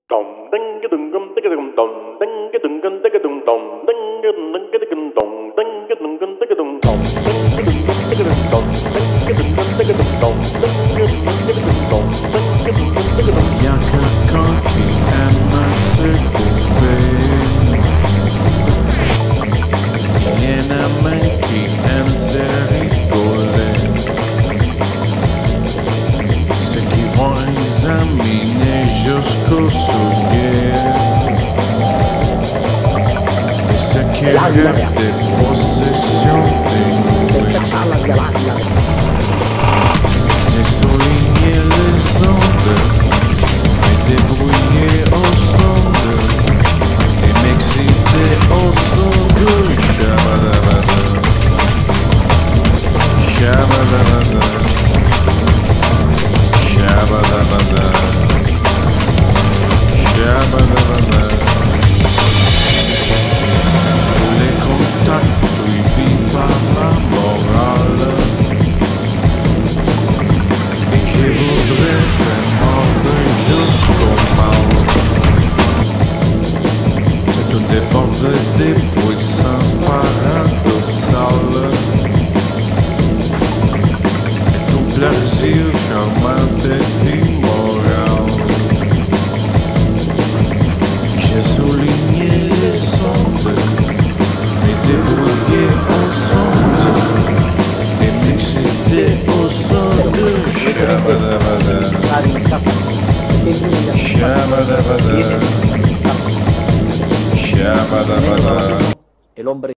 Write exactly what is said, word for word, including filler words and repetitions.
Y'a quelqu'un qui aime se couper. Y'en a même qui aime se rigoler. Ceux qui vont examiner jusqu'au soulier. Et ceux qui rêvent des possessions dénouées. J'ai souligné les ondes et débrouillé au son de et m'exciter au son de Shabadabada Shabadabada Shabadabada Shabadabada. Tous les contacts suivis par la morale. Je voudrais te mordre jusqu'au mal. C'est tout déborde des puissances paradoxales. Et tout plaisir charmant et immoral. J'ai souligné les ondes et débrouillé au son et m'excité au son de Shabadabada Shabadabada Shabadabada. El hombre